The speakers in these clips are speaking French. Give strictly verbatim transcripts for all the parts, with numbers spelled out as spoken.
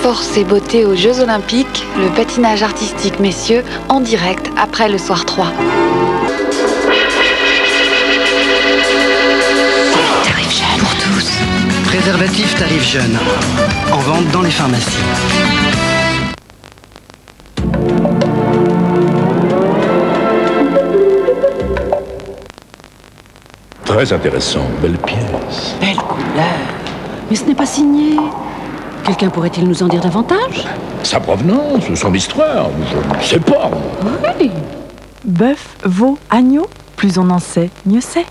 force et beauté aux Jeux Olympiques, le patinage artistique messieurs en direct après le soir trois. Tarif jeune pour tous. Préservatif tarif jeune. En vente dans les pharmacies. Très intéressant, belle pièce. Belle couleur. Mais ce n'est pas signé. Quelqu'un pourrait-il nous en dire davantage? Sa provenance, son histoire, je ne sais pas. Oui. Bœuf, veau, agneau, plus on en sait, mieux c'est.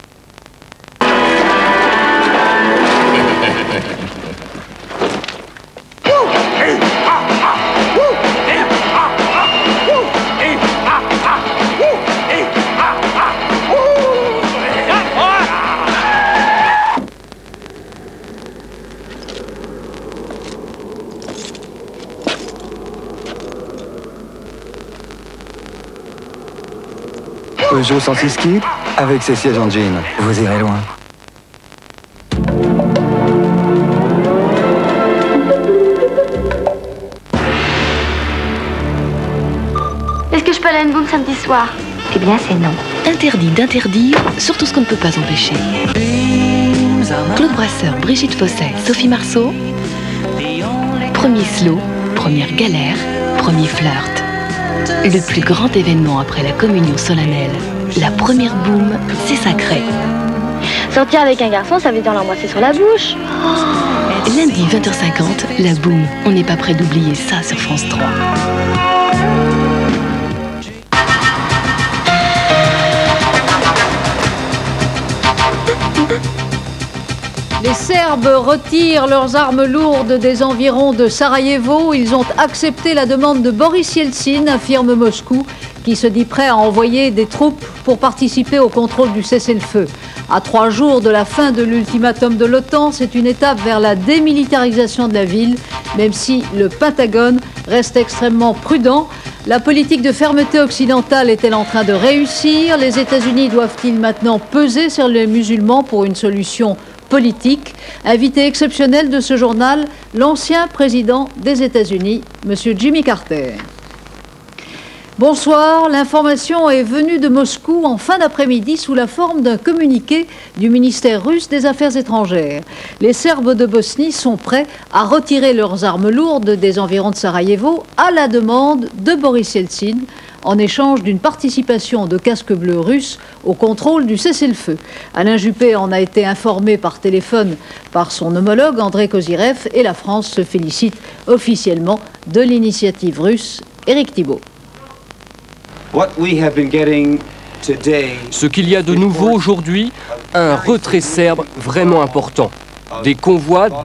Peugeot cent six Kit, avec ses sièges en jean. Vous irez loin. Est-ce que je peux aller à une boum samedi soir? Eh bien, c'est non. Interdit d'interdire, surtout ce qu'on ne peut pas empêcher. Claude Brasseur, Brigitte Fosset, Sophie Marceau. Premier slow, première galère, premier flirt. Le plus grand événement après la communion solennelle. La première boum, c'est sacré. Sortir avec un garçon, ça veut dire l'embrasser sur la bouche. Oh. Lundi vingt heures cinquante, la boum. On n'est pas prêt d'oublier ça sur France trois. Les Serbes retirent leurs armes lourdes des environs de Sarajevo. Ils ont accepté la demande de Boris Yeltsin, affirme Moscou, qui se dit prêt à envoyer des troupes pour participer au contrôle du cessez-le-feu. À trois jours de la fin de l'ultimatum de l'OTAN, c'est une étape vers la démilitarisation de la ville, même si le Pentagone reste extrêmement prudent. La politique de fermeté occidentale est-elle en train de réussir? Les États-Unis doivent-ils maintenant peser sur les musulmans pour une solution politique? Invité exceptionnel de ce journal, l'ancien président des États-Unis, M. Jimmy Carter. Bonsoir, l'information est venue de Moscou en fin d'après-midi sous la forme d'un communiqué du ministère russe des Affaires étrangères. Les Serbes de Bosnie sont prêts à retirer leurs armes lourdes des environs de Sarajevo à la demande de Boris Yeltsin, en échange d'une participation de casques bleus russes au contrôle du cessez-le-feu. Alain Juppé en a été informé par téléphone par son homologue André Kozyrev et la France se félicite officiellement de l'initiative russe. Éric Thibault. Ce qu'il y a de nouveau aujourd'hui, un retrait serbe vraiment important. Des convois